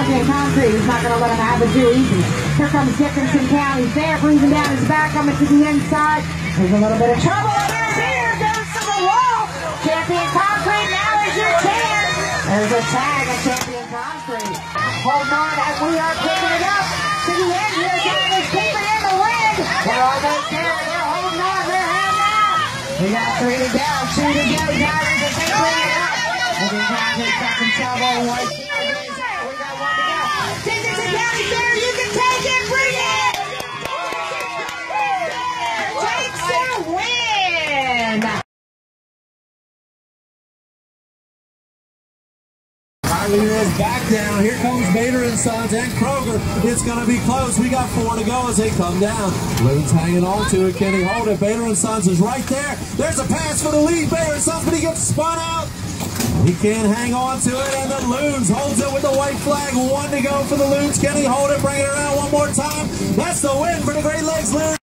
Champion Concrete is not going to let him have it too easy. Here comes Dickinson County Fair, breathing down his back, coming to the inside. There's a little bit of trouble, and there's here, goes to the wall. Champion Concrete, now is your chance. There's a tag of Champion Concrete. Hold on as we are picking it up to the end here. John is keeping in the wind. They're almost there. They're holding on. They're heading out. We got 3 to go, 2 to go. Divers as they bring it up. And then Concrete's got some trouble. We got 1 to go. Dickinson County Fair, you can take it. Bring it. Takes the win. Our leader is back down. Here comes Bader and Sons and Kroger. It's going to be close. We got 4 to go as they come down. Loon's hanging on to it. Can he hold it? Bader and Sons is right there. There's a pass for the lead. Bader and Sons, but he gets spun out. He can't hang on to it, and the Loons holds it with the white flag. 1 to go for the Loons. Can he hold it? Bring it around one more time. That's the win for the Great Lakes Loons.